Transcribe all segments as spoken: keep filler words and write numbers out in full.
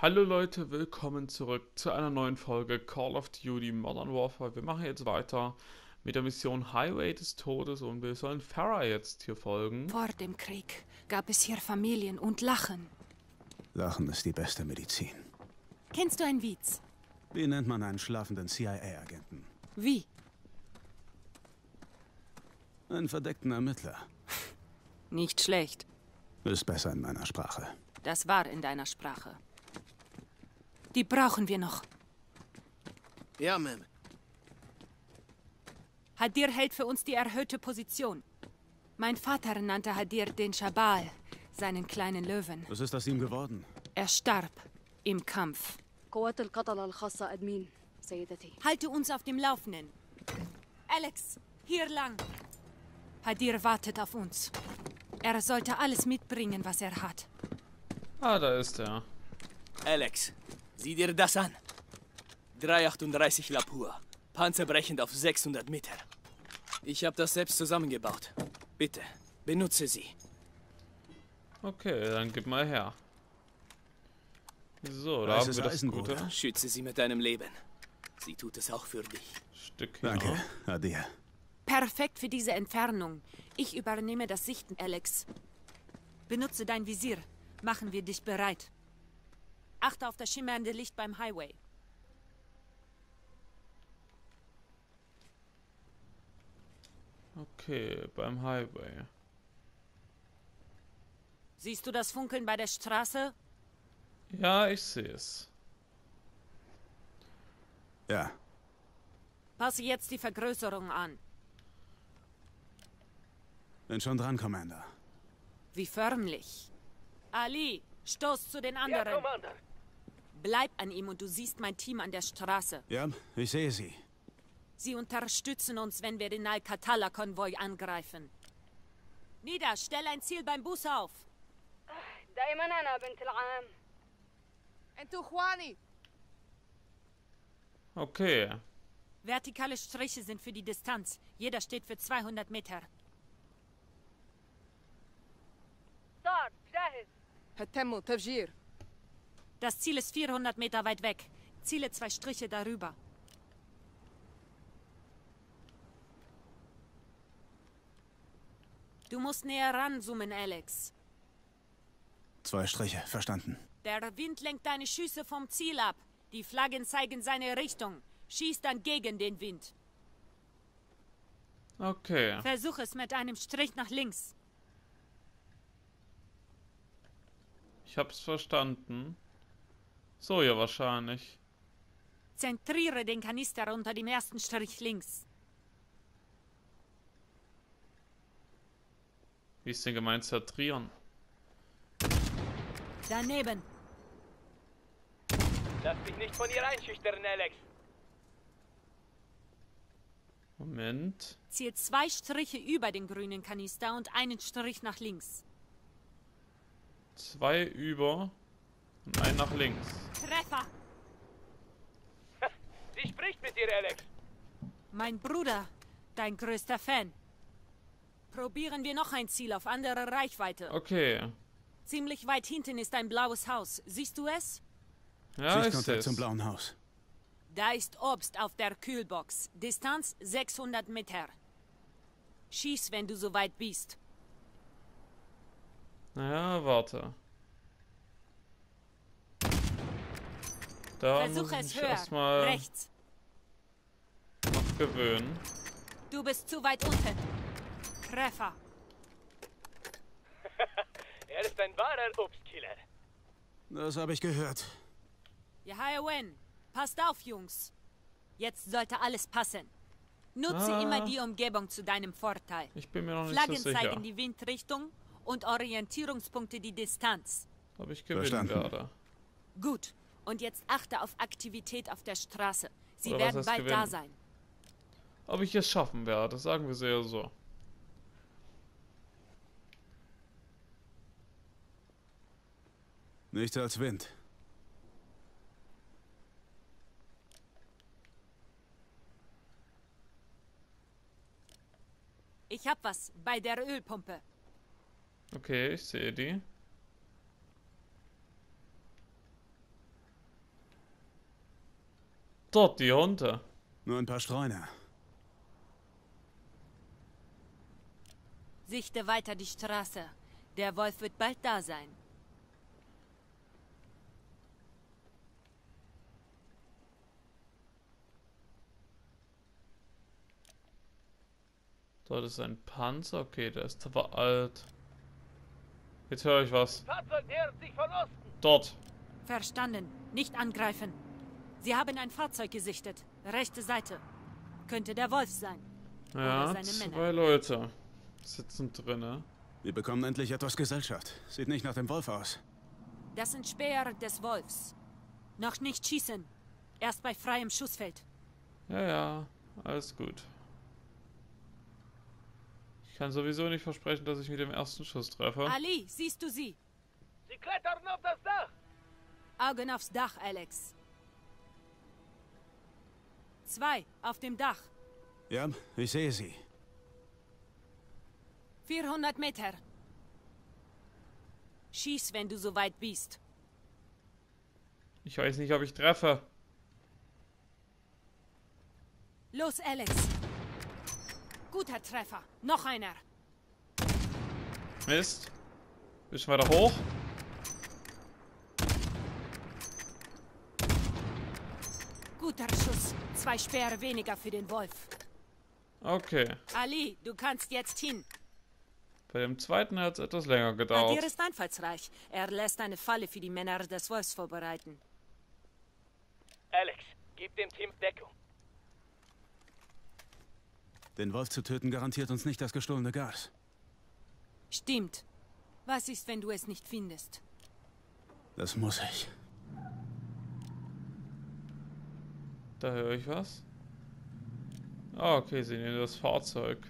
Hallo Leute, willkommen zurück zu einer neuen Folge Call of Duty Modern Warfare. Wir machen jetzt weiter mit der Mission Highway des Todes und wir sollen Farah jetzt hier folgen. Vor dem Krieg gab es hier Familien und Lachen. Lachen ist die beste Medizin. Kennst du ein Witz? Wie nennt man einen schlafenden C I A-Agenten? Wie? Einen verdeckten Ermittler. Nicht schlecht. Ist besser in meiner Sprache. Das war in deiner Sprache. Die brauchen wir noch. Ja, Ma'am. Hadir hält für uns die erhöhte Position. Mein Vater nannte Hadir den Schabal, seinen kleinen Löwen. Was ist aus ihm geworden? Er starb im Kampf. قوات القتلة الخاصة أدمين سيدتي. Halte uns auf dem Laufenden. Alex, hier lang. Hadir wartet auf uns. Er sollte alles mitbringen, was er hat. Ah, da ist er. Alex, sieh dir das an. dreihundertachtunddreißig Lapua. Panzerbrechend auf sechshundert Meter. Ich habe das selbst zusammengebaut. Bitte, benutze sie. Okay, dann gib mal her. So, da Weißes haben wir das Eisen, Gute Bruder. Schütze sie mit deinem Leben. Sie tut es auch für dich. Stück. Danke, Ja. Adir. Perfekt für diese Entfernung. Ich übernehme das Sichten, Alex. Benutze dein Visier. Machen wir dich bereit. Achte auf das schimmernde Licht beim Highway. Okay, beim Highway. Siehst du das Funkeln bei der Straße? Ja, ich sehe es. Ja, Passe jetzt die Vergrößerung an. bin schon dran, Commander. Wie förmlich. Ali, stoß zu den anderen. Ja, Commander. Bleib an ihm und du siehst mein Team an der Straße. Ja, ich sehe sie. Sie unterstützen uns, wenn wir den Al-Qatala-Konvoi angreifen. Nida, stell ein Ziel beim Bus auf. دائما أنا بنت العام. انتوا اخواني. Okay. Vertikale Striche sind für die Distanz. Jeder steht für zweihundert Meter. صار جاهز. هتموا تفجير. Das Ziel ist vierhundert Meter weit weg. Ziele zwei Striche darüber. Du musst näher ranzoomen, Alex. Zwei Striche, verstanden. Der Wind lenkt deine Schüsse vom Ziel ab. Die Flaggen zeigen seine Richtung. Schieß dann gegen den Wind. Okay. Versuch es mit einem Strich nach links. Ich hab's verstanden. So ja wahrscheinlich. Zentriere den Kanister unter dem ersten Strich links. Wie ist denn gemeint zentrieren? Daneben. Lass dich nicht von ihr einschüchtern, Alex. Moment. Ziel zwei Striche über den grünen Kanister und einen Strich nach links. Zwei über und ein nach links. Treffer! Sie spricht mit dir, Alex. Mein Bruder, dein größter Fan. Probieren wir noch ein Ziel auf andere Reichweite. Okay. Ziemlich weit hinten ist ein blaues Haus. Siehst du es? Ja, ich Sichtkontakt zum seh's. blauen Haus. Da ist Obst auf der Kühlbox. Distanz sechshundert Meter. Schieß, wenn du so weit bist. Naja, warte. Da muss Versuch ich es mich höher. erstmal Rechts. noch gewöhnen. Du bist zu weit unten. Treffer. Er ist ein wahrer Obstkiller. Das habe ich gehört. Yahayawen, passt auf, Jungs. Jetzt sollte alles passen. Nutze Ah. immer die Umgebung zu deinem Vorteil. Ich bin mir noch nicht Flaggen so sicher. zeigen die Windrichtung und Orientierungspunkte die Distanz. Ob ich gewinnen Verstanden. werde. Gut. Und jetzt achte auf Aktivität auf der Straße. Sie Oder was werden heißt bald da gewinnen? sein. Ob ich es schaffen werde, sagen wir sehr so. Nichts als Wind. Ich hab was bei der Ölpumpe. Okay, ich sehe die. dort, die Hunde. Nur ein paar Streuner. Sichte weiter die Straße. Der Wolf wird bald da sein. Dort ist ein Panzer. Okay, der ist aber alt. Jetzt höre ich was. Fahrzeug nähert sich von Osten. Dort. Verstanden. Nicht angreifen. Sie haben ein Fahrzeug gesichtet. Rechte Seite. Könnte der Wolf sein. Ja, Oder seine zwei Männer. Leute sitzen drinne. Wir bekommen endlich etwas Gesellschaft. Sieht nicht nach dem Wolf aus. Das sind Speer des Wolfs. Noch nicht schießen. Erst bei freiem Schussfeld. Ja, ja, alles gut. Ich kann sowieso nicht versprechen, dass ich mit dem ersten Schuss treffe. Ali, siehst du sie? Sie klettern auf das Dach. Augen aufs Dach, Alex. Zwei auf dem Dach. Ja, ich sehe sie. vierhundert Meter. Schieß, wenn du so weit bist. Ich weiß nicht, ob ich treffe. Los, Alex. Guter Treffer. Noch einer. Mist. Bisschen weiter hoch. Guter Schuss. Zwei Speere weniger für den Wolf. Okay. Ali, du kannst jetzt hin. Bei dem zweiten hat es etwas länger gedauert. Adir ist einfallsreich. Er lässt eine Falle für die Männer des Wolfs vorbereiten. Alex, gib dem Team Deckung. Den Wolf zu töten garantiert uns nicht das gestohlene Gas. Stimmt. Was ist, wenn du es nicht findest? Das muss ich. Da höre ich was. Ah, okay, sie nehmen das Fahrzeug.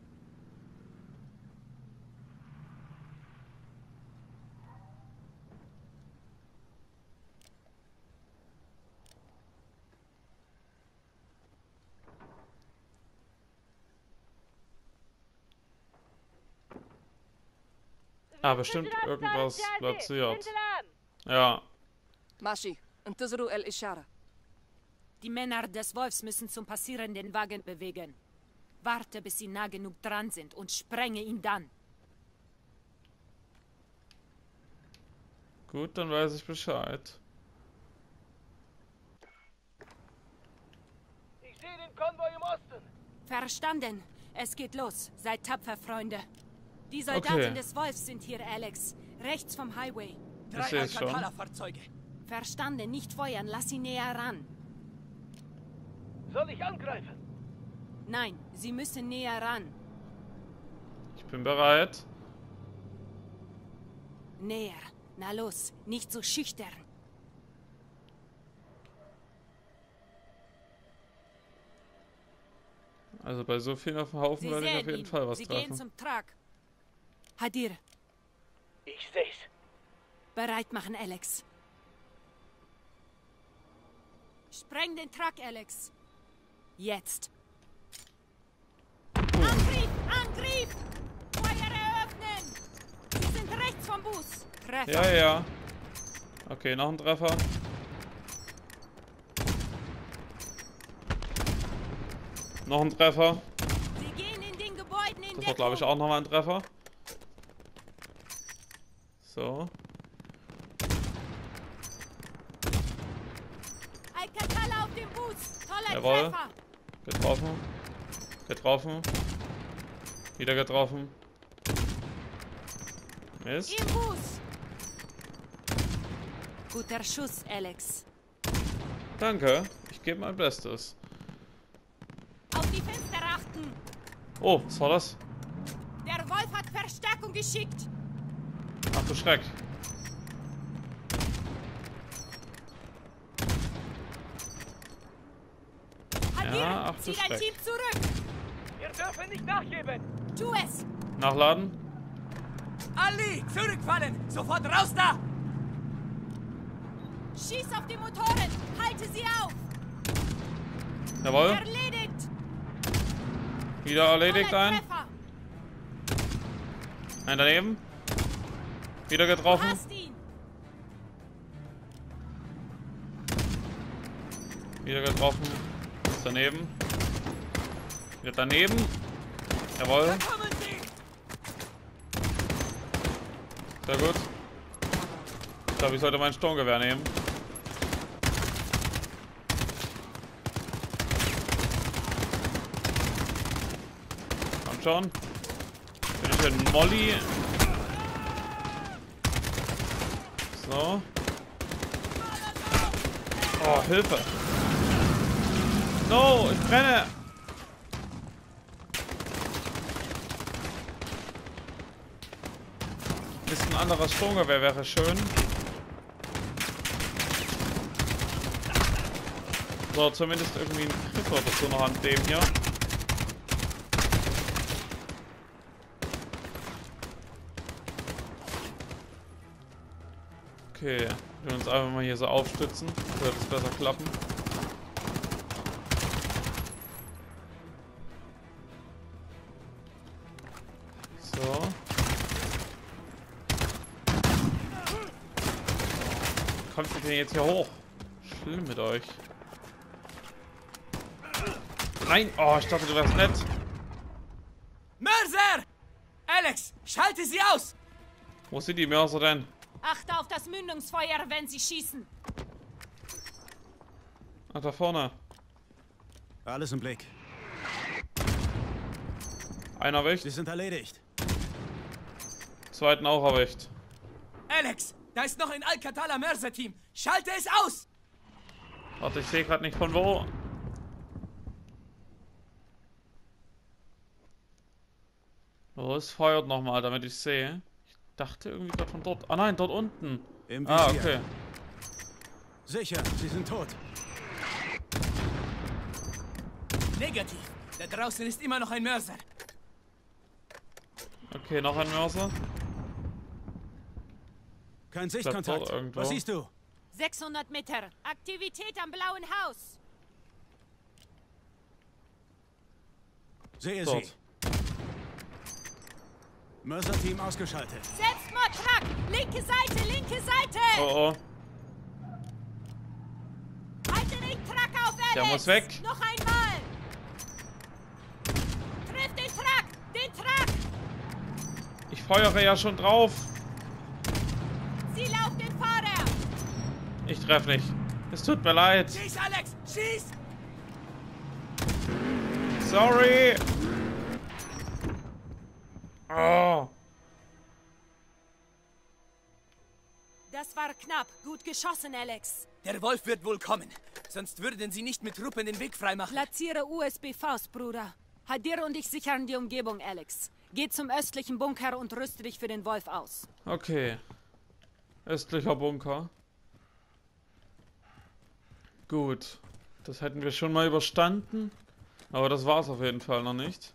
Ah, bestimmt irgendwas platziert. Ja. ماشي انتظروا الإشارة. Die Männer des Wolfs müssen zum Passieren den Wagen bewegen. Warte, bis sie nah genug dran sind und sprenge ihn dann. Gut, dann weiß ich Bescheid. Ich sehe den Konvoi im Osten. Verstanden. Es geht los. Seid tapfer, Freunde. Die Soldaten Okay. des Wolfs sind hier, Alex. Rechts vom Highway. Ich Drei sehe es schon. Alcantara-Fahrzeuge. Verstanden. Nicht feuern. Lass sie näher ran. Soll ich angreifen? Nein, sie müssen näher ran. Ich bin bereit. Näher. Na los. Nicht so schüchtern. Also bei so vielen auf dem Haufen Sie werde ich auf sehen jeden ihn. Fall was Sie gehen treffen. zum Truck. Hadir, Ich seh's. bereit machen, Alex. Spreng den Truck, Alex. Jetzt. Angriff! Angriff! Feuer eröffnen! Sie sind rechts vom Bus. Treffer. Ja, ja. Okay, noch ein Treffer. Noch ein Treffer. Sie gehen in den Gebäuden in Das war, glaube ich, Deckung. auch nochmal ein Treffer. So. Alcantara auf dem Bus. Toller Jawohl. Treffer. Getroffen. Getroffen. Wieder getroffen. Mist. Im Bus. Guter Schuss, Alex. Danke. Ich gebe mein Bestes. Auf die Fenster achten. Oh, was war das? Der Wolf hat Verstärkung geschickt. Ach du Schreck. Hadir, Ja, ach du zieh dein Schreck. Team zurück. Wir dürfen nicht nachgeben. Tu es. Nachladen. Ali, zurückfallen! Sofort raus da! Schieß auf die Motoren. Halte sie auf. Jawohl. Erledigt. Wieder erledigt Toller ein. Treffer. Ein daneben. Wieder Du getroffen. hast ihn. Wieder getroffen. Ist daneben. Wieder daneben. Jawohl. Sehr gut. Ich glaube, ich sollte mein Sturmgewehr nehmen. Komm schon. Bin ich ein Molly. So. Oh, Hilfe. No, ich brenne. Ist ein anderes Sturmgewehr, wäre schön. So, zumindest irgendwie ein Griff oder so noch an dem hier. Okay, wir uns einfach mal hier so aufstützen. Wird es besser klappen. So. Kommt ihr denn jetzt hier hoch? Schlimm mit euch. Nein! Oh, ich dachte, du wärst nett. Mörser! Alex, schalte sie aus! Wo sind die Mörser denn? Achte auf das Mündungsfeuer, wenn sie schießen. Ach, da vorne. Alles im Blick. Einer erwischt. Sie sind erledigt. Zweiten auch erwischt. Alex, da ist noch ein Al-Qatala Mörser-Team. Schalte es aus! Warte, ich sehe gerade nicht von wo. Los, feuert nochmal, damit ich sehe. Ich dachte irgendwie gerade von dort. Ah nein, dort unten. Im Ah, Visier. okay. Sicher, sie sind tot. Negativ. Da draußen ist immer noch ein Mörser. Okay, noch ein Mörser. Kein dort Sichtkontakt. irgendwo. Was siehst du? sechshundert Meter. Aktivität am blauen Haus. Sehe Dort. sie. Mörser-Team ausgeschaltet. Selbstmordtruck. Linke Seite, linke Seite. Oh oh. Halte den Truck auf, Alex. Der muss weg. Noch einmal. Triff den Truck. Den Truck. Ich feuere ja schon drauf. Ziel auf den Fahrer. Ich treffe nicht. Es tut mir leid. Schieß, Alex! Schieß! Sorry. Oh. Das war knapp. Gut geschossen, Alex. Der Wolf wird wohl kommen. Sonst würden sie nicht mit Truppen den Weg freimachen. Platziere U S B Faust, Bruder. Hadir und ich sichern die Umgebung, Alex. Geh zum östlichen Bunker und rüste dich für den Wolf aus. Okay. Östlicher Bunker. Gut. Das hätten wir schon mal überstanden. Aber das war es auf jeden Fall noch nicht.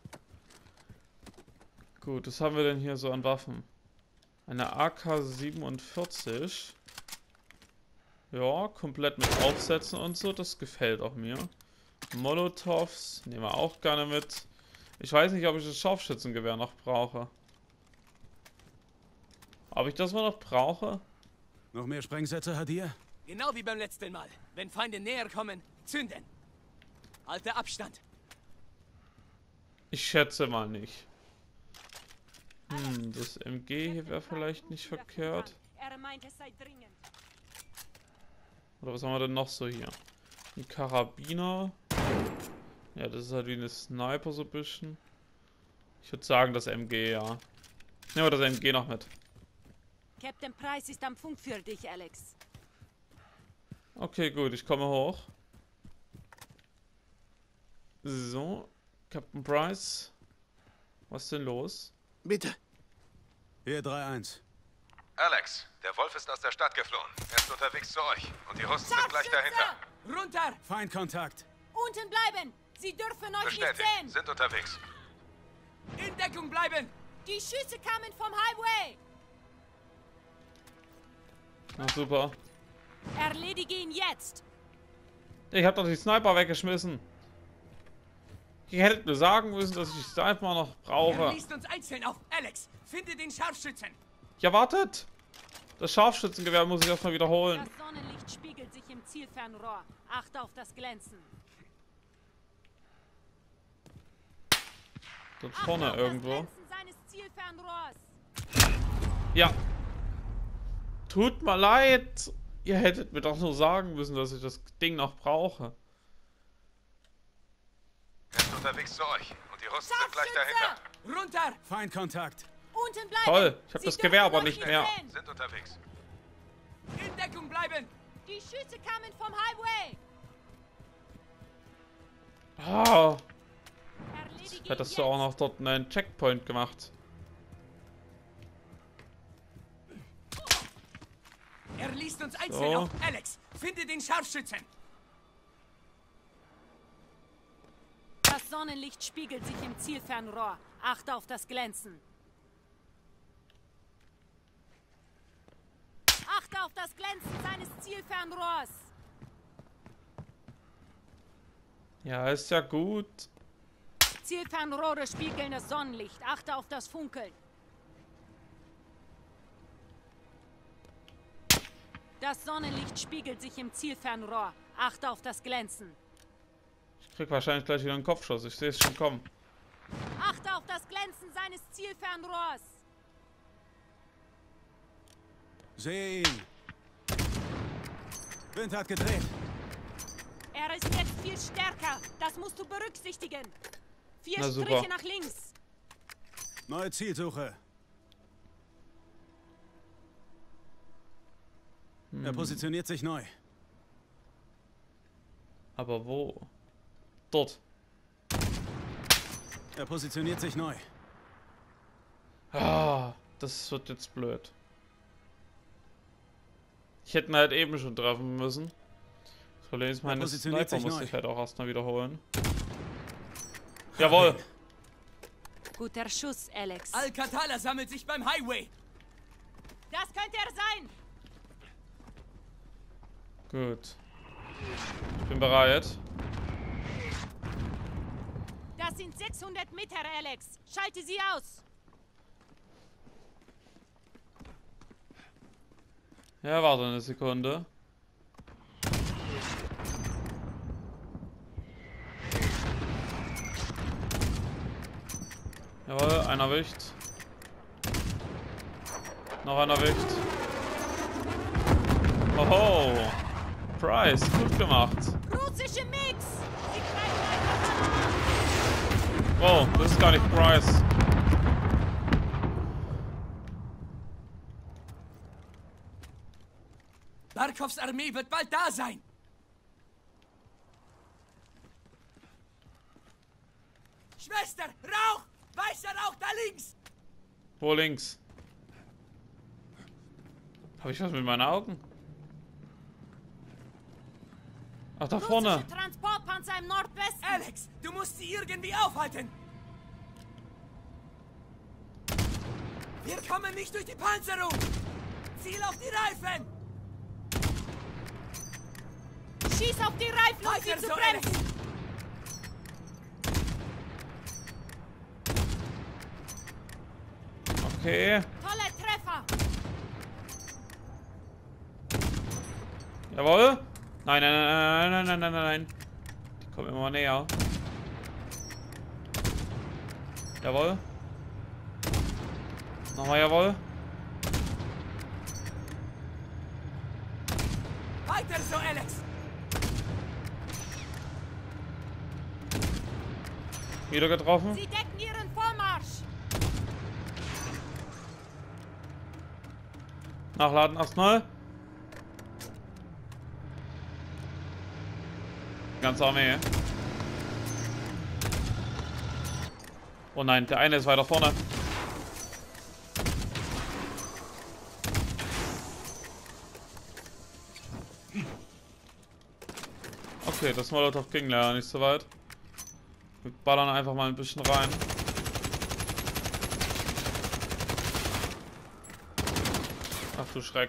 Gut, was haben wir denn hier so an Waffen? Eine A K siebenundvierzig. Ja, komplett mit Aufsätzen und so. Das gefällt auch mir. Molotovs nehmen wir auch gerne mit. Ich weiß nicht, ob ich das Scharfschützengewehr noch brauche. Ob ich das mal noch brauche? Noch mehr Sprengsätze, Hadir? Genau wie beim letzten Mal. Wenn Feinde näher kommen, zünden. Halter Abstand. Ich schätze mal nicht. Hm, das M G hier wäre vielleicht nicht verkehrt. Er meint, es sei dringend. Oder was haben wir denn noch so hier? Ein Karabiner. Ja, das ist halt wie eine Sniper so ein bisschen. Ich würde sagen, das M G, ja. Nehmen wir das M G noch mit. Captain Price ist am Funk für dich, Alex. Okay, gut, ich komme hoch. So, Captain Price. Was ist denn los? Bitte. Hier drei eins. Alex, der Wolf ist aus der Stadt geflohen. Er ist unterwegs zu euch. Und die Russen sind gleich dahinter. Runter! Feindkontakt. Unten bleiben! Sie dürfen euch nicht Bestätigt. sehen! Sind unterwegs. In Deckung bleiben! Die Schüsse kamen vom Highway! Na super. Erledige ihn jetzt! Ich hab doch die Sniper weggeschmissen. Ihr hättet mir sagen müssen, dass ich die Sniper noch Er brauche. liest uns einzeln auf. Alex, finde den Scharfschützen. Ja, wartet! Das Scharfschützengewehr muss ich erstmal wiederholen. Das Sonnenlicht Sonnenlicht spiegelt sich im Zielfernrohr. Achte auf das Glänzen. Dort vorne Achte irgendwo. auf das Glänzen seines Zielfernrohrs. Ja. Tut mir leid. Ihr hättet mir doch nur sagen müssen, dass ich das Ding noch brauche. Er ist unterwegs zu euch und die Russen sind gleich dahinter. Runter! Feindkontakt. Unten bleiben. Toll, ich habe Sie das dürfen Gewehr aber uns nicht mehr. sehen. Sind unterwegs. In Deckung bleiben! Die Schüsse kamen vom Highway. Ah, Erledige ihn hättest du auch jetzt. noch dort einen Checkpoint gemacht. Er liest uns einzeln So. auf. Alex, finde den Scharfschützen! Das Sonnenlicht spiegelt sich im Zielfernrohr. Achte auf das Glänzen. Achte auf das Glänzen seines Zielfernrohrs. Ja, ist ja gut. Zielfernrohre spiegeln das Sonnenlicht. Achte auf das Funkeln. Das Sonnenlicht spiegelt sich im Zielfernrohr. Achte auf das Glänzen. Ich krieg wahrscheinlich gleich wieder einen Kopfschuss. Ich sehe es schon kommen. Achte auf das Glänzen seines Zielfernrohrs. Sehe ihn. Wind hat gedreht. Er ist jetzt viel stärker. Das musst du berücksichtigen. Vier Na, super. Striche nach links. Neue Zielsuche. Er positioniert sich neu. Aber wo? Dort. Er positioniert sich neu. Ah, das wird jetzt blöd. Ich hätte ihn halt eben schon treffen müssen. Das Problem ist, meine positioniert Sniper sich muss neu. ich halt auch erstmal wiederholen. Jawohl! Guter Schuss, Alex. Al-Qatala sammelt sich beim Highway! Das könnte er sein. Gut. Ich bin bereit. Das sind sechshundert Meter, Alex. Schalte sie aus. Ja, warte eine Sekunde. Jawohl, einer erwischt. Noch einer erwischt. Oho! Price, gut gemacht. Russische Mix. Sie greifen einfach an. Wow, das ist gar nicht Price. Barkovs Armee wird bald da sein! Schwester, Rauch! Weißer Rauch da links! Wo links? Habe ich was mit meinen Augen? Ach, da vorne. Russische Transportpanzer im Nordwesten. Alex, du musst sie irgendwie aufhalten! Wir kommen nicht durch die Panzerung! Ziel auf die Reifen! Schieß auf die Reifen, um sie Weiter zu so, bremsen. Alex! Okay. Toller Treffer. Jawohl. Nein, nein, nein, nein, nein, nein, nein, nein. Die kommen immer näher. Jawohl. Nochmal jawohl. Weiter so, Alex! Wieder getroffen. Sie decken ihren Vormarsch. Nachladen erstmal. Ganze Armee. Oh nein, der eine ist weiter vorne. Okay, das Molotov ging leider nicht so weit. Wir ballern einfach mal ein bisschen rein. Ach du Schreck.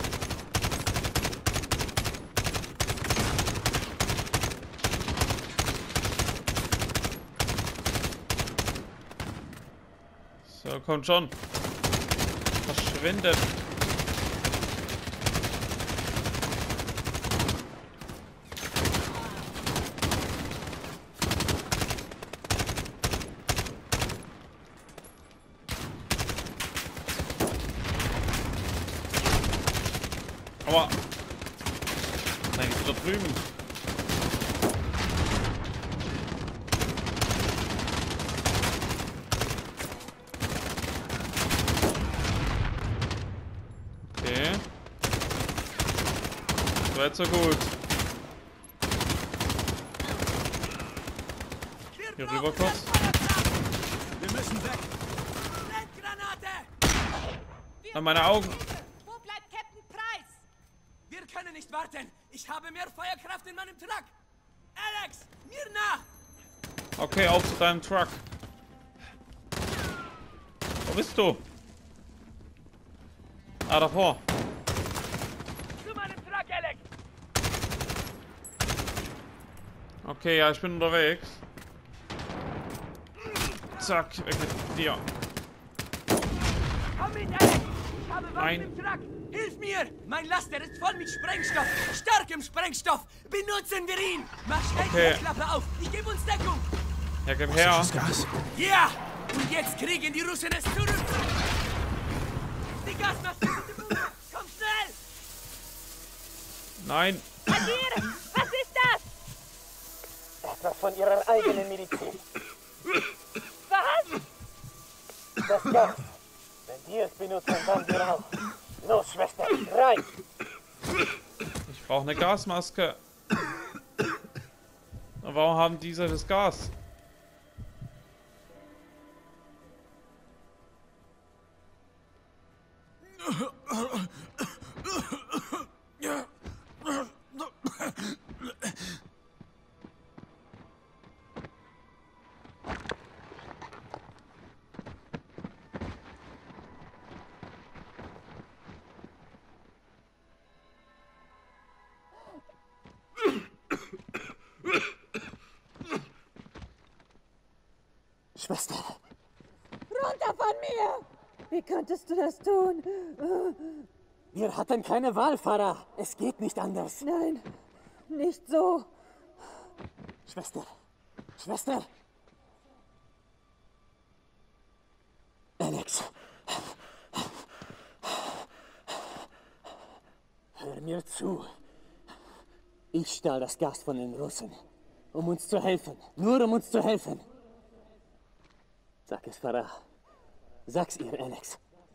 So, kommt schon. Verschwindet. da drüben. Okay. So weit, so gut. Hier rüber kurz. Wir müssen weg. Granate! An meine Augen. Wo bleibt Captain Price? Wir können nicht warten. Ich habe mehr Feuerkraft in meinem Truck. Alex, mir nach! Okay, auf zu deinem Truck. Wo bist du? Ah, davor. Zu meinem Truck, Alex! Okay, ja, ich bin unterwegs. Zack, weg mit dir. Komm mit, Alex! Ich habe Nein. Waffen im Truck! Hilf mir! Mein Laster ist voll mit Sprengstoff! Starkem Sprengstoff! Benutzen wir ihn! Mach schnell Okay. die Klappe auf! Ich gebe uns Deckung! Ja, gib her. Das Gas. Ja! Und jetzt kriegen die Russen es zurück! Die Gasmaske! Komm schnell! Nein. Adir, was ist das? Etwas von ihrer eigenen Medizin. Was? Das Gas. Wenn die es benutzen, dann wir auch. Los, Schwester, rein! Ich brauche eine Gasmaske. Und warum haben diese das Gas? Schwester, Runter von mir! Wie könntest du das tun? wir hatten keine Wahl, Farah. Es geht nicht anders. Nein, nicht so. Schwester, Schwester. Alex. Hör mir zu. Ich stahl das Gas von den Russen, um uns zu helfen. Nur um uns zu helfen. Sag es, Farah. Sag's ihr, Alex.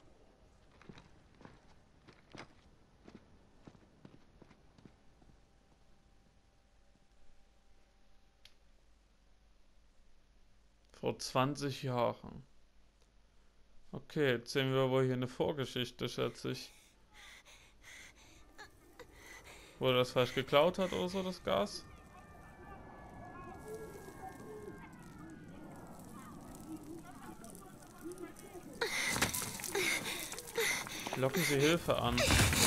Vor zwanzig Jahren. Okay, jetzt sehen wir wohl hier eine Vorgeschichte, schätze ich. Wo er das falsch geklaut hat oder so, das Gas? Locken Sie Hilfe an.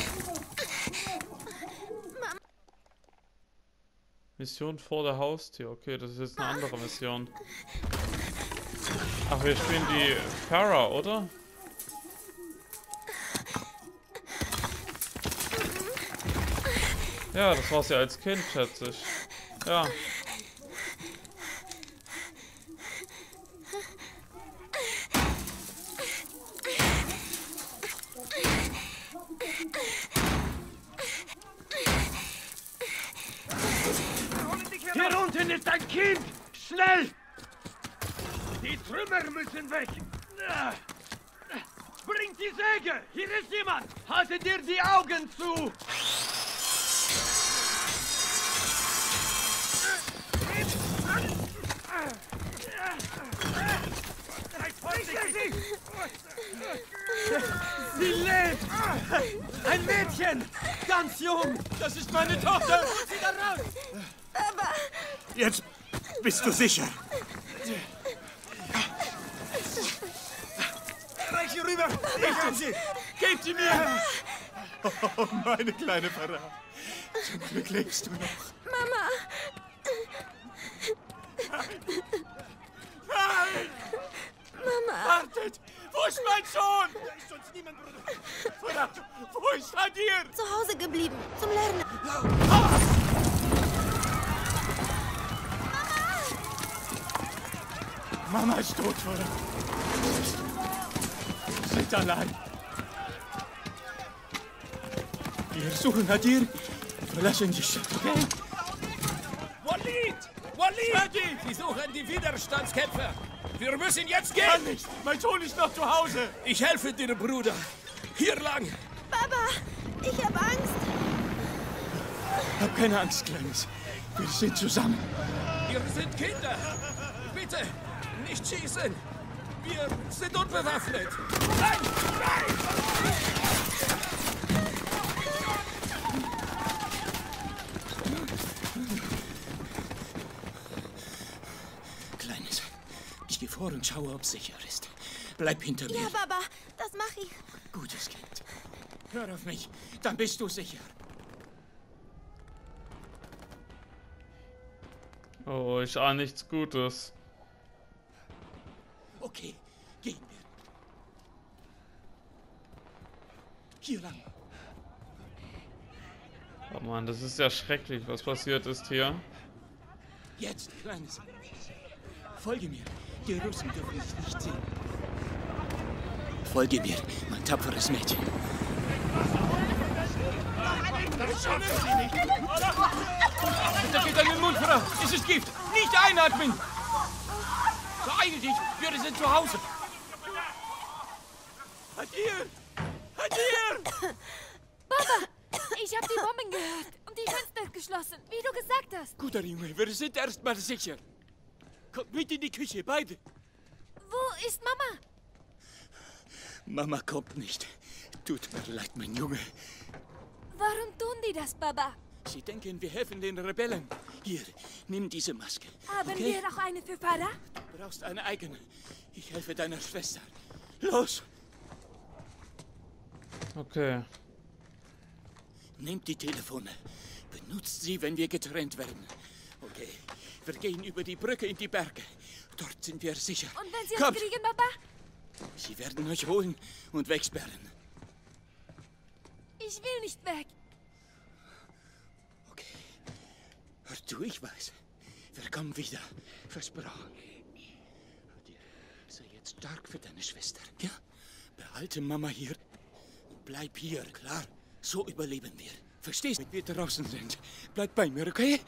Mission vor der Haustür. Okay, das ist jetzt eine andere Mission. Ach, wir spielen die Farah, oder? Ja, das war sie als Kind, schätze ich. Ja. Hier unten ist ein Kind! Schnell! Die Trümmer müssen weg! Bringt die Säge! Hier ist jemand! Haltet dir die Augen zu! Sie lebt! Ein Mädchen! Ganz jung! Das ist meine Tochter! Holt sie da raus! Aber... Jetzt bist du sicher! Reich sie rüber! Ich hab sie! Gebt sie mir! Oh, meine kleine Farah! Zum Glück lebst du noch! Mama! Nein! Mama! Wartet! Wo ist mein Sohn? Da ist sonst niemand, Bruder. Farah, wo ist Hadir? Zu Hause geblieben, zum Lernen. Mama ist tot, Farah. Wir sind allein. Wir suchen Hadir Verlass ihn nicht, okay? Walid! Walid! Sie suchen die Widerstandskämpfer. Wir müssen jetzt gehen! Kann nicht! Mein Sohn ist noch zu Hause! Ich helfe dir, Bruder. Hier lang! Baba, ich habe Angst. Hab keine Angst, Kleines. Wir sind zusammen. Wir sind Kinder. Bitte, nicht schießen. Wir sind unbewaffnet. Nein! Nein! Kleines, ich gehe vor und schaue, ob es sicher ist. Bleib hinter mir. Ja, Baba, das mache ich. Gutes Kind. Hör auf mich, dann bist du sicher. Oh, ich ahne nichts Gutes. Okay, gehen wir. Hier lang. Oh Mann, das ist ja schrecklich, was passiert ist hier. Jetzt, Kleines. Folge mir. Die Russen dürfen dich nicht sehen. Folge mir, mein tapferes Mädchen. Da geht deinen Mund, Frau! Es ist Gift! Nicht einatmen! Beeil dich! Wir sind zu Hause! Hadir! Hadir! Baba, ich habe die Bomben gehört und die Fenster geschlossen, wie du gesagt hast. Guter Junge, wir sind erstmal sicher. Kommt mit in die Küche, beide! Wo ist Mama? Mama kommt nicht. Tut mir leid, mein Junge. Warum tun die das, Baba? Sie denken, wir helfen den Rebellen. Hier, nimm diese Maske. Haben okay? wir noch eine für Farah? Du brauchst eine eigene. Ich helfe deiner Schwester. Los! Okay. Nehmt die Telefone. Benutzt sie, wenn wir getrennt werden. Okay, wir gehen über die Brücke in die Berge. Dort sind wir sicher. Und wenn sie Kommt. uns kriegen, Baba? Sie werden euch holen und wegsperren. Ich will nicht weg. Okay. Hör zu, ich weiß. Wir kommen wieder. Versprochen. Sei jetzt stark für deine Schwester, ja? Behalte Mama hier. Bleib hier, klar? So überleben wir. Verstehst du? Wenn wir draußen sind, bleib bei mir, okay?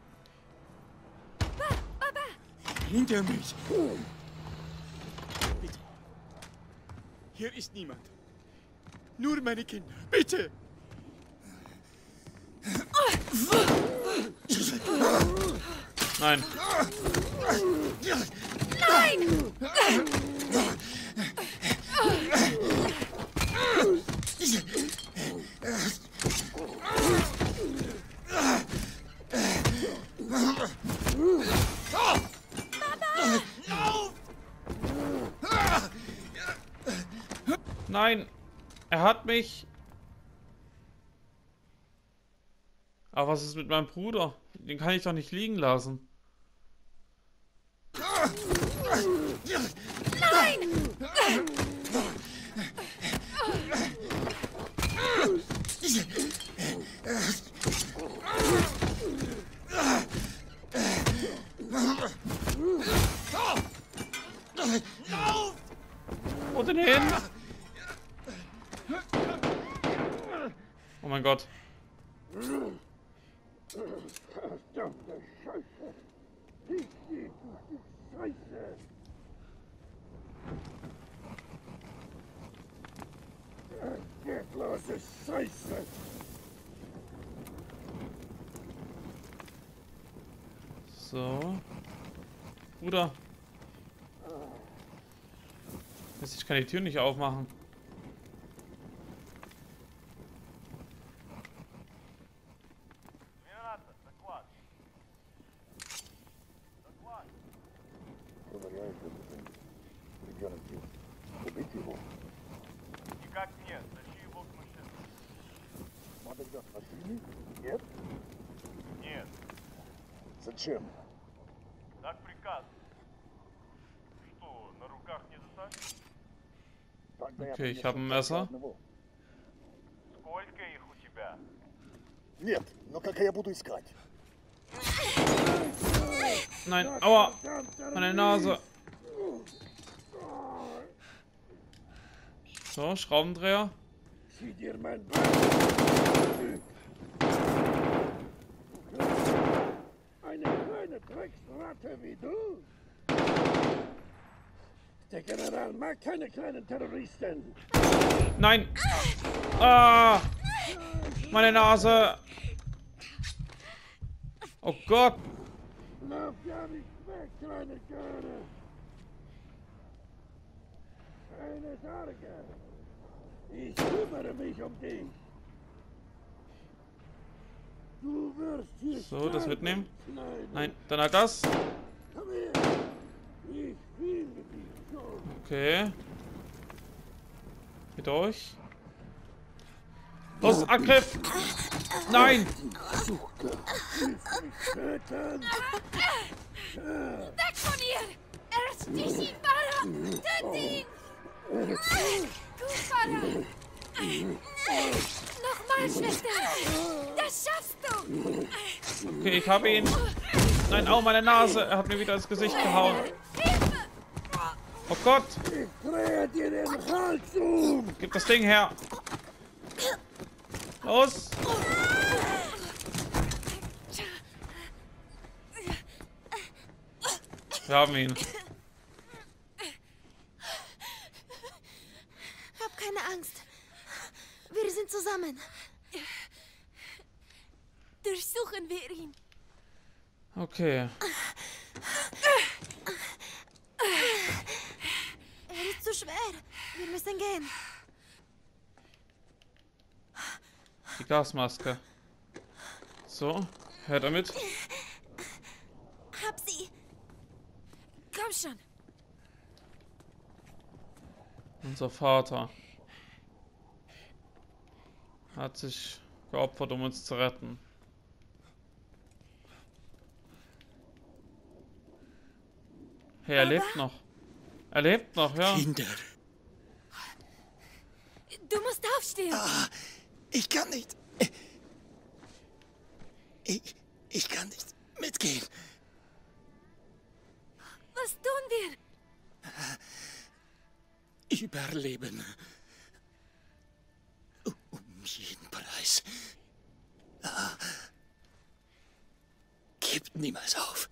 Ba Baba! Hinter mich! Bitte. Hier ist niemand. Nur meine Kinder. Bitte! Nein. Nein! Nein. Er hat mich. Aber was ist mit meinem Bruder? Den kann ich doch nicht liegen lassen. Nein! Wo denn hin? Oh mein Gott. So. Bruder. Jetzt, ich kann die Tür nicht aufmachen. Зачем? Так приказ. Что, на руках не достать? Okay, ich habe ein Messer. Сколько их у тебя? Нет, но как я буду искать? Nein, aua! Meine Nase! So, Schraubendreher. Drecksratte wie du? Der General mag keine kleinen Terroristen. Nein! Ah! Meine Nase! Oh Gott! Lauf ja nicht weg, kleine Göre! Keine Sorge! Ich kümmere mich um dich! Du wirst hier So, das sterben, mitnehmen. Kleine. Nein, dann halt das. Komm her! Ich finde dich schon! Okay. Hier durch. Los, Angriff! Nein! Weg von ihr! Er ist nicht Farah! Töte ihn! Gut, Farah! Nochmal, Schwester! Das schaffst du! Okay, ich habe ihn. Nein, au, meine Nase. Er hat mir wieder ins Gesicht gehauen. Oh Gott! Ich drehe dir den Hals um! Gib das Ding her! Los! Wir haben ihn. Hab keine Angst. Wir sind zusammen. Durchsuchen wir ihn. Okay. Er ist zu schwer. Wir müssen gehen. Die Gasmaske. So, her damit. Hab sie. Komm schon. Unser Vater hat sich geopfert, um uns zu retten. Hey, er lebt noch. Er lebt noch, ja. Kinder. Du musst aufstehen. Ah, ich kann nicht. Ich, ich kann nicht mitgehen. Was tun wir? Überleben. Um jeden Preis. Ah. Gebt niemals auf.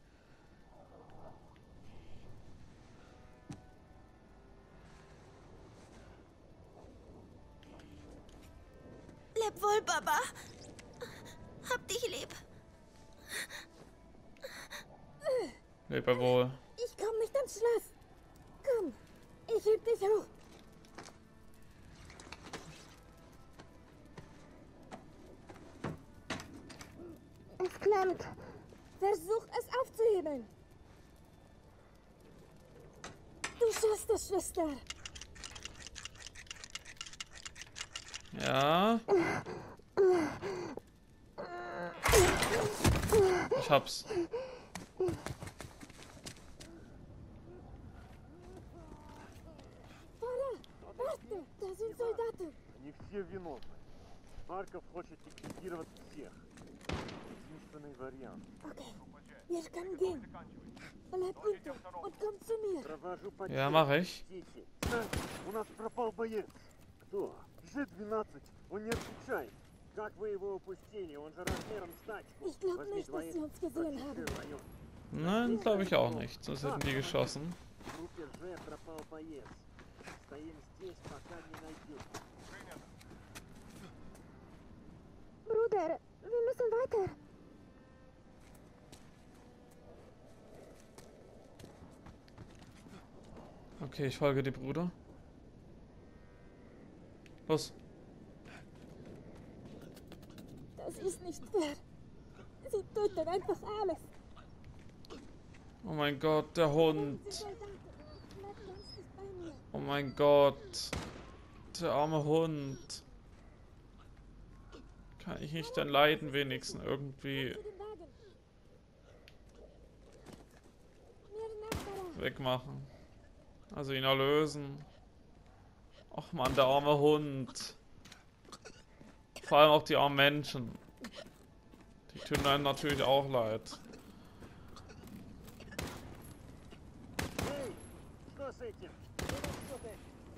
Leb wohl, Baba. Hab dich lieb. Leb er wohl. Ich komm nicht ans Schloss. Komm, ich heb dich hoch. Es klemmt. Versuch es aufzuhebeln. Du schaffst es, Schwester. Ja. Ich hab's. Warte, da sind Soldaten. Они все виновны. Марков хочет ликвидировать всех. Единственный вариант. Okay, wir können gehen. Bleib unten und komm zu mir. Провожу по Ja, mach ich. Дети. Знаете, у нас пропал боец. Кто? Джи двенадцать. Он не отвечает. Как вы его упустили? Он же размером с тачку. Ich glaube Возьми nicht, dass двоих, sie uns gesehen haben. прочеши район. Nein, glaube ich auch nicht. Sonst hätten die geschossen. В группе Ж пропал боец. Стоим здесь, пока не найдем. Bruder, wir müssen weiter. Okay, ich folge die Bruder. Los. Das ist nicht fair. Sie töten einfach alles. Oh mein Gott, der Hund. Oh mein Gott. Der arme Hund. Kann ich nicht dann leiden wenigstens irgendwie wegmachen. Also ihn erlösen. Och man, der arme Hund. Vor allem auch die armen Menschen. Die tun einem natürlich auch leid. Эй, что с этим? Что ты?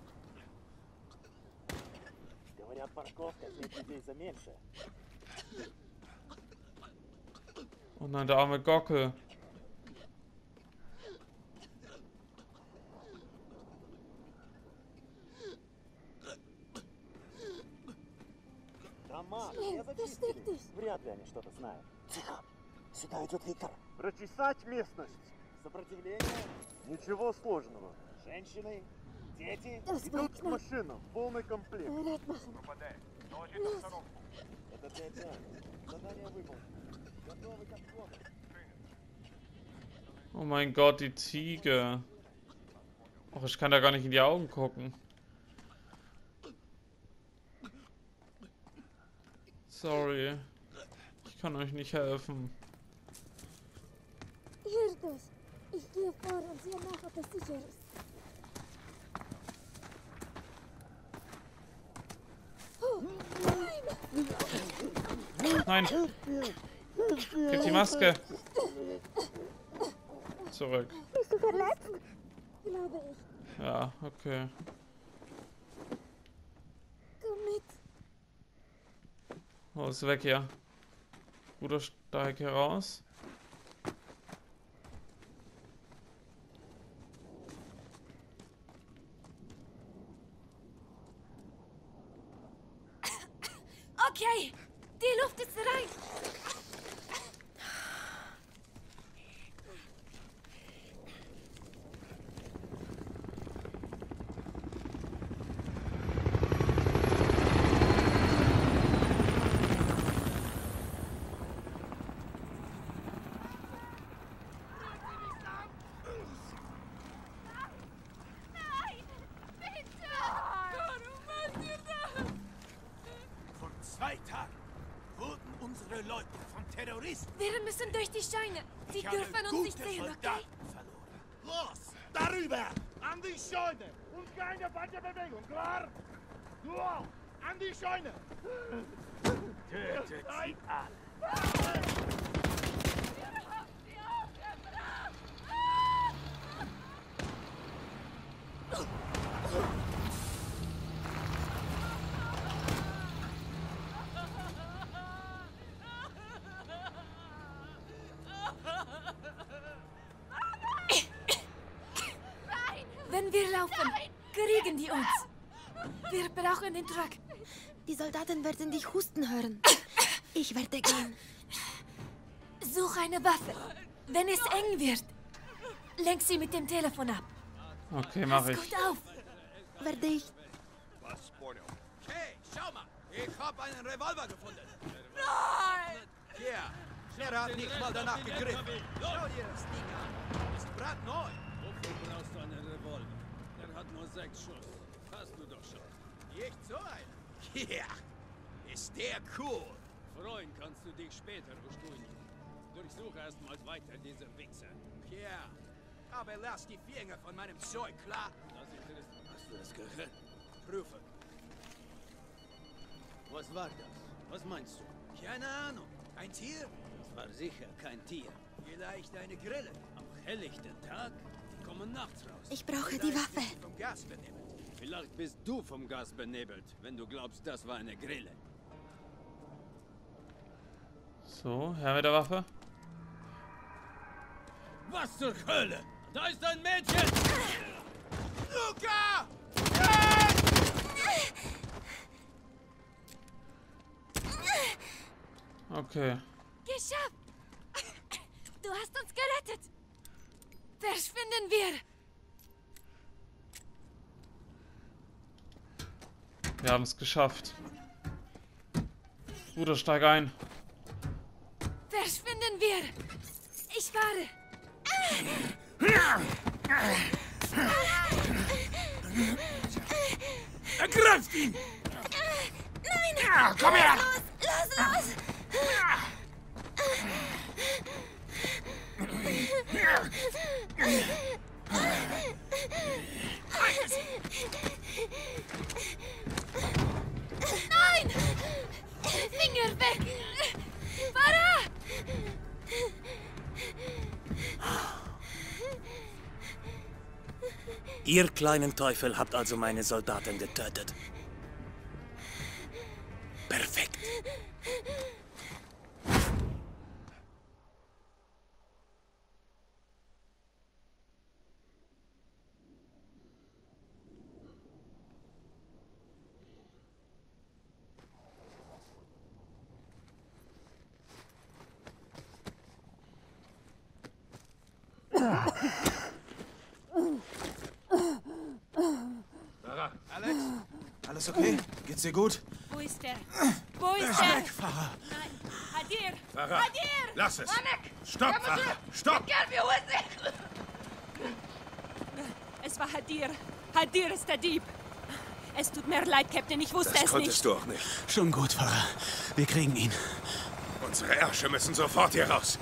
Говорят, парковка для людей за меньше. Oh nein, der arme Gockel. Тихо. Сюда идет Виктор. Прочесать местность. Сопротивление? Ничего сложного. Женщины, дети идут к машинам. Полный комплект. Попадай. Доложить обстановку. Это пять. Задание выполнено. Готовы к отходу. Oh mein Gott, die Ziege. Och, ich kann da gar nicht in die Augen gucken. Sorry. Ich kann euch nicht helfen. Hört euch. Ich gehe vor und sehe nach, ob es sicher ist. Oh, Nein! Gib die Maske! Zurück. Bist du verletzt? Glaube ich. Ja, okay. Komm mit. Oh, ist weg hier. Bruder, steig hier raus. Okay, die Luft ist rein. Wir müssen durch die Scheune. Sie dürfen uns nicht sehen, okay? Los, darüber! An die Scheune! Und keine falsche Bewegung, klar? Du auch! An die Scheune! Tötet sie alle! Wenn wir laufen, kriegen die uns. Wir brauchen den Truck. Die Soldaten werden dich husten hören. Ich werde gehen. Such eine Waffe. Wenn es eng wird, lenk sie mit dem Telefon ab. Okay, mach ich. Pass gut auf. Werde ich. Hey, schau mal. Ich hab einen Revolver gefunden. Nein! Hier, er hat nicht mal danach gegriffen. Schau dir das Ding an. Ist brandneu. Wofür brauchst du einen Revolver? Der hat nur sechs Schuss. Hast du doch schon. Nicht so ein. Ja, ist der cool. Freuen kannst du dich später bestuhligen. Durchsuche erstmals weiter diese Wichser. Ja, aber lass die Finger von meinem Zeug, klar? Das interessiert. Hast du das gehört? Prüfe. Was war das? Was meinst du? Keine Ahnung. Ein Tier? Das war sicher kein Tier. Vielleicht eine Grille. Am helllichten Tag? Die kommen nachts raus. Ich brauche die Waffe. Vom Gas benebelt. Vielleicht bist du vom Gas benebelt, wenn du glaubst, das war eine Grille. So, her mit der Waffe. Was zur Hölle? Da ist ein Mädchen! Luca! Okay. Geschafft! Du hast uns gerettet! Verschwinden wir! Wir haben es geschafft. Bruder, steig ein. Verschwinden wir! Ich fahre! Ergreift ihn! Nein! Ja, komm her! Los, los, los! Nein! Finger weg! Farah! Ihr kleinen Teufel habt also meine Soldaten getötet. Perfekt. Farah. Alex, alles okay? Geht's dir gut? Wo ist der? Wo ist Er der? ist weg, Farah. Nein, Hadir! Farah, Hadir! lass es. Manek! Stopp, Farah, stopp! Es war Hadir. Hadir ist der Dieb. Es tut mir leid, Captain, ich wusste Das es konntest nicht. du auch nicht. Schon gut, Farah. Wir kriegen ihn. Unsere Ärsche müssen sofort hier raus.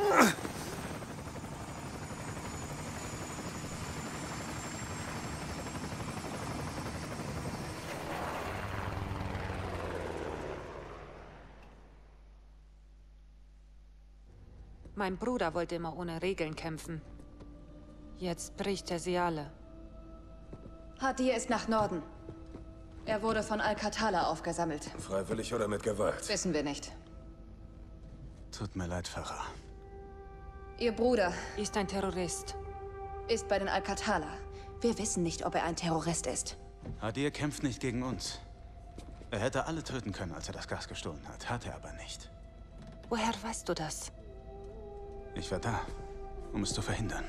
Mein Bruder wollte immer ohne Regeln kämpfen. Jetzt bricht er sie alle. Hadir ist nach Norden. Er wurde von Al-Qatala aufgesammelt. Freiwillig oder mit Gewalt? Wissen wir nicht. Tut mir leid, Farah. Ihr Bruder ist ein Terrorist. Ist bei den Al-Qatala. Wir wissen nicht, ob er ein Terrorist ist. Hadir kämpft nicht gegen uns. Er hätte alle töten können, als er das Gas gestohlen hat. Hat er aber nicht. Woher weißt du das? Ich war da, um es zu verhindern.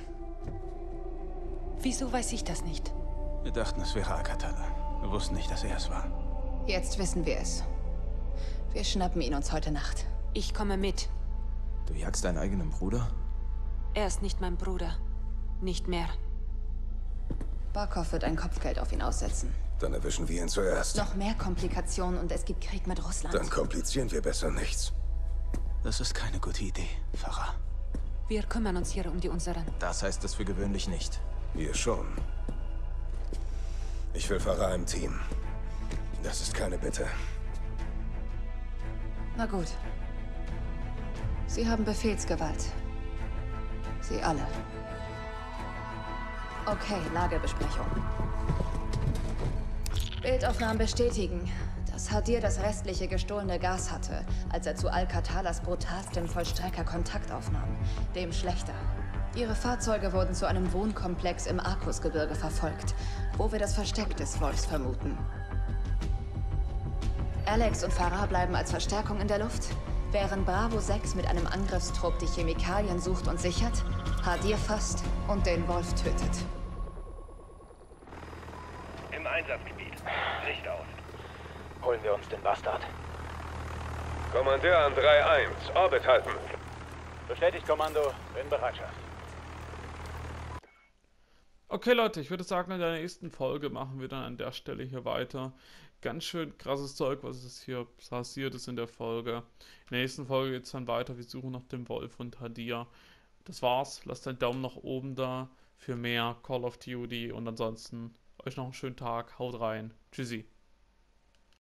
Wieso weiß ich das nicht? Wir dachten, es wäre Al-Qatala. Wir wussten nicht, dass er es war. Jetzt wissen wir es. Wir schnappen ihn uns heute Nacht. Ich komme mit. Du jagst deinen eigenen Bruder? Er ist nicht mein Bruder. Nicht mehr. Barkov wird ein Kopfgeld auf ihn aussetzen. Dann erwischen wir ihn zuerst. Noch mehr Komplikationen und es gibt Krieg mit Russland. Dann komplizieren wir besser nichts. Das ist keine gute Idee, Farah. Wir kümmern uns hier um die Unseren. Das heißt es für gewöhnlich nicht. Wir schon. Ich will Farah im Team. Das ist keine Bitte. Na gut. Sie haben Befehlsgewalt. Sie alle. Okay, Lagebesprechung. Bildaufnahmen bestätigen, dass Hadir das restliche gestohlene Gas hatte, als er zu Al-Qatalas brutalstem Vollstrecker Kontakt aufnahm, dem Schlechter. Ihre Fahrzeuge wurden zu einem Wohnkomplex im Arkusgebirge verfolgt, wo wir das Versteck des Wolfs vermuten. Alex und Farah bleiben als Verstärkung in der Luft, während Bravo sechs mit einem Angriffstrupp die Chemikalien sucht und sichert, Hadir fasst und den Wolf tötet. Im Einsatzgebiet. Licht aus. Holen wir uns den Bastard. Kommandeur an drei eins. Orbit halten. Bestätigt, Kommando. In Bereitschaft. Okay, Leute, ich würde sagen, in der nächsten Folge machen wir dann an der Stelle hier weiter. Ganz schön krasses Zeug, was es hier passiert ist in der Folge. In der nächsten Folge geht es dann weiter. Wir suchen nach dem Wolf und Hadir. Das war's. Lasst einen Daumen nach oben da für mehr Call of Duty. Und ansonsten euch noch einen schönen Tag. Haut rein. Tschüssi.